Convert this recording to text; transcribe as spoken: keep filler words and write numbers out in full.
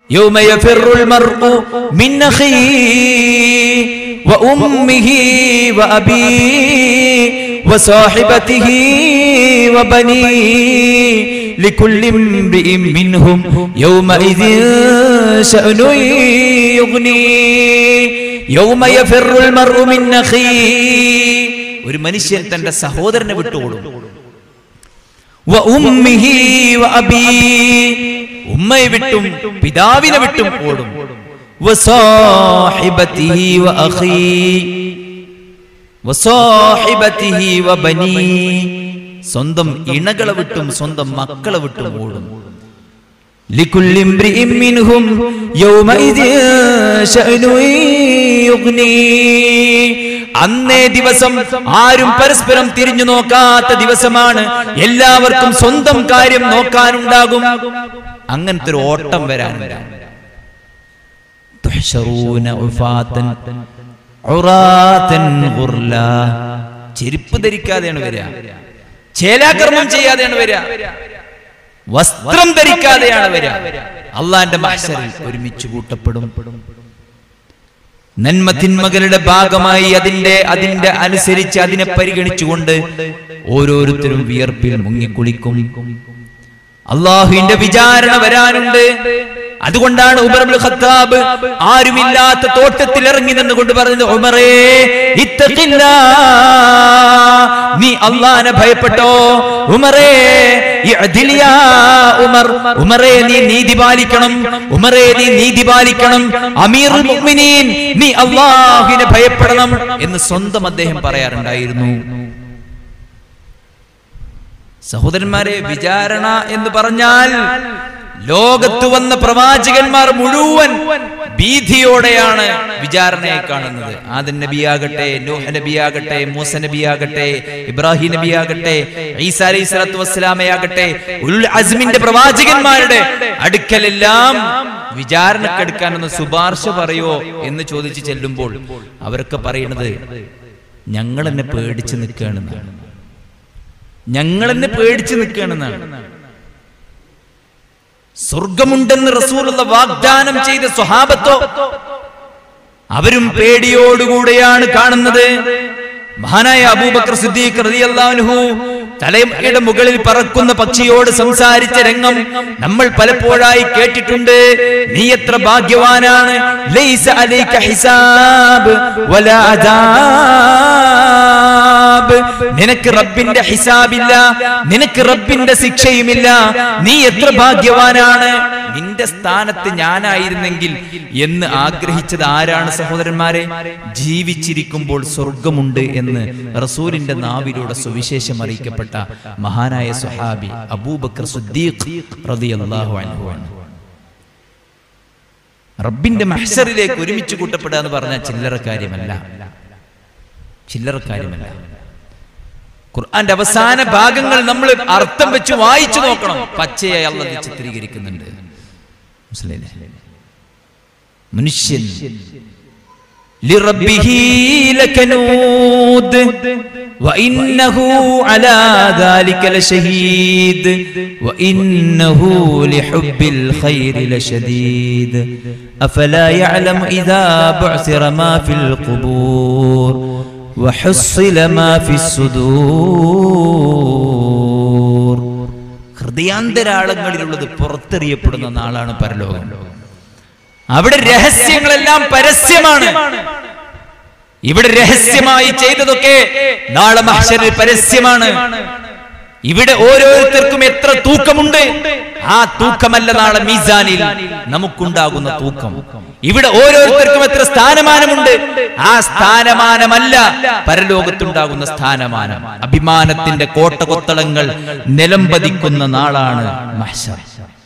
യൗമ യഫിറുൽ മർഉ മിൻ അഖീ വ ഉമ്മിഹി വ അബീ വ സാഹിബതിഹി വ ബനീ ലികുല്ലി ഇംറിഇൻ മിൻഹും യൗമഇദിൻ ശഅനു യുഗ്നീ. യൗമ യഫിറുൽ മർഉ മിൻ അഖീ, ഒരു മനുഷ്യൻ തന്റെ സഹോദരനെ വിട്ടോടും. വ ഉമ്മിഹി വ അബീ, ഉമ്മയെ വിട്ടും പിതാവിനെ വിട്ടും ഓടും. വ സാഹിബതിഹി വ അഖീ വ സാഹിബതിഹി വ ബനീ, സ്വന്തം ഇണകളെ വിട്ടും സ്വന്തം മക്കളെ വിട്ടും ഓടും. ലികുല്ലി ഇംറിഇൻ മിൻഹും യൗമഇദിൻ ശഅനു യുഗ്നീ, അന്നേ ദിവസം ആരും പരസ്പരം തിരിഞ്ഞു നോക്കാത്ത ദിവസമാണ്. എല്ലാവർക്കും സ്വന്തം കാര്യം നോക്കാനുണ്ടാകും. അങ്ങനത്തെ ഒരു ഓട്ടം വരാനുണ്ട്. തുഹ്ശറൂന ഉഫാതൻ ഉറാതൻ ഗുർല, ചെരുപ്പ് ധരിക്കാതെയാണ് വരിക, ചേലാകർമ്മം ചെയ്യാതെയാണ് വരിക, വസ്ത്രം ധരിക്കാതെയാണ് വരിക. അള്ളാന്റെ മഹ്ശറിൽ ഒരുമിച്ച് കൂട്ടപ്പെടും. നന്മ തിന്മകളുടെ ഭാഗമായി അതിന്റെ അതിന്റെ അനുസരിച്ച് അതിനെ പരിഗണിച്ചുകൊണ്ട് ഓരോരുത്തരും വിയർപ്പിൽ മുങ്ങിക്കുളിക്കും. അള്ളാഹുവിന്റെ വിചാരണ വരാനുണ്ട്. അതുകൊണ്ടാണ് ഉമർ ഇബ്നുൽ ഖത്താബ് ആരുമില്ലാത്ത തോട്ടത്തിൽ ഇറങ്ങി നിന്നുകൊണ്ട് പറഞ്ഞത്, ഉമറേ ഇത്തഖില്ലാ, നീ അള്ളാഹനെ ഭയപ്പെട്ടോ. ഉമറേ ഇഅ്ദിൽ യാ ഉമർ, ഉമറേ നീ നീതി പാലിക്കണം. ഉമറേ നീ നീതി പാലിക്കണം. അമീറുൽ മുഅ്മിനീൻ, നീ അള്ളാഹുവിനെ ഭയപ്പെടണം എന്ന് സ്വന്തം അദ്ദേഹം പറയാറുണ്ടായിരുന്നു. സഹോദരന്മാരെ, വിചാരണ എന്ന് പറഞ്ഞാൽ ലോകത്ത് വന്ന പ്രവാചകന്മാർ മുഴുവൻ ഭീതിയോടെയാണ് വിചാരണയെ കാണുന്നത്. ആദം നബിയാകട്ടെ, നൂഹ് നബിയാകട്ടെ, മൂസ നബിയാകട്ടെ, ഇബ്രാഹിം നബിയാകട്ടെ, ഈസാ അലൈഹി സ്വലാത്തു വസ്സലാമയാകട്ടെ, ഉൽ അസ്മിന്റെ പ്രവാചകന്മാരുടെ അടുക്കലെല്ലാം വിചാരണക്കെടുക്കാനൊന്ന് ശുപാർശ പറയോ എന്ന് ചോദിച്ചു ചെല്ലുമ്പോൾ അവരൊക്കെ പറയുന്നത്, ഞങ്ങൾ എന്നെ പേടിച്ച് നിൽക്കുകയാണെന്നാണ്, ഞങ്ങൾ എന്നെ പേടിച്ച് നിൽക്കുകയാണെന്നാണ്. സ്വർഗമുണ്ടെന്ന് റസൂലുള്ള വാഗ്ദാനം ചെയ്ത സ്വഹാബത്തോ അവരും പേടിയോടുകൂടെയാണ് കാണുന്നത്. മഹാനായ അബൂബക്കർ സിദ്ദീഖ് റളിയല്ലാഹു അൻഹു തലയുടെ മുകളിൽ പറക്കുന്ന പക്ഷിയോട് സംസാരിച്ച രംഗം നമ്മൾ പലപ്പോഴായി കേട്ടിട്ടുണ്ട്. നീ എത്ര ഭാഗ്യവാനാണ്, ലൈസ അലൈക ഹിസാബ് വലാ അദാബ്, നിനക്ക് റബ്ബിന്റെ ഹിസാബില്ല, നിനക്ക് റബ്ബിന്റെ ശിക്ഷയുമില്ല, നീ എത്ര ഭാഗ്യവാനാണ്. നിന്റെ സ്ഥാനത്ത് ഞാനായിരുന്നെങ്കിൽ എന്ന് ആഗ്രഹിച്ചത് ആരാണ് സഹോദരന്മാരെ? ജീവിച്ചിരിക്കുമ്പോൾ സ്വർഗമുണ്ട് എന്ന് റസൂലിന്റെ നാവിലൂടെ സുവിശേഷം അറിയിക്കപ്പെട്ട മഹാനായ സ്വഹാബി അബൂബക്കർ സിദ്ദീഖ് റളിയല്ലാഹു അൻഹു. റബ്ബിന്റെ മഹ്ശറിലേക്ക് ഒരുമിച്ച് കൂട്ടപ്പെടുക എന്ന് പറഞ്ഞാൽ ചില്ലറ കാര്യമല്ല, ചില്ലറ കാര്യമല്ല. ഖുർആന്റെ അവസാന ഭാഗങ്ങൾ നമ്മൾ അർത്ഥം വെച്ച് വായിച്ചു നോക്കണം. പച്ചയായി അല്ലാഹു ചിത്രീകരിക്കുന്നുണ്ട്. മനുഷ്യൻ ലിറബ്ബിഹി ലകനൂദ് വഇന്നഹു അലാ ദാലിക ലശഹീദ് വഇന്നഹു ലിഹുബ്ബിൽ ഖൈരി ലശദീദ് അഫലാ യഅലമു ഇദാ ബുഅസിറ മാ ഫിൽ ഖുബൂർ വഹുസ്സില മാ ഫിസ് സുദൂർ. ഹൃദയാന്തരാളങ്ങളിലുള്ളത് പുറത്തെറിയപ്പെടുന്ന നാളാണ് പരലോകം. അവിടെ രഹസ്യങ്ങളെല്ലാം പരസ്യമാണ്. ഇവിടെ രഹസ്യമായി ചെയ്തതൊക്കെ നാളെ മഹ്ശറിൽ പരസ്യമാണ്. ഇവിടെ ഓരോരുത്തർക്കും എത്ര തൂക്കമുണ്ട്, ആ തൂക്കമല്ല നാളെ മീസാനിൽ നമുക്കുണ്ടാകുന്ന തൂക്കം. ഇവിടെ ഓരോരുത്തർക്കും എത്ര സ്ഥാനമാനമുണ്ട്, ആ സ്ഥാനമാനമല്ല പരലോകത്തുണ്ടാകുന്ന സ്ഥാനമാനം. അഭിമാനത്തിന്റെ കോട്ടകൊത്തളങ്ങൾ നിലംപതിക്കുന്ന നാളാണ് മഹ്ശർ.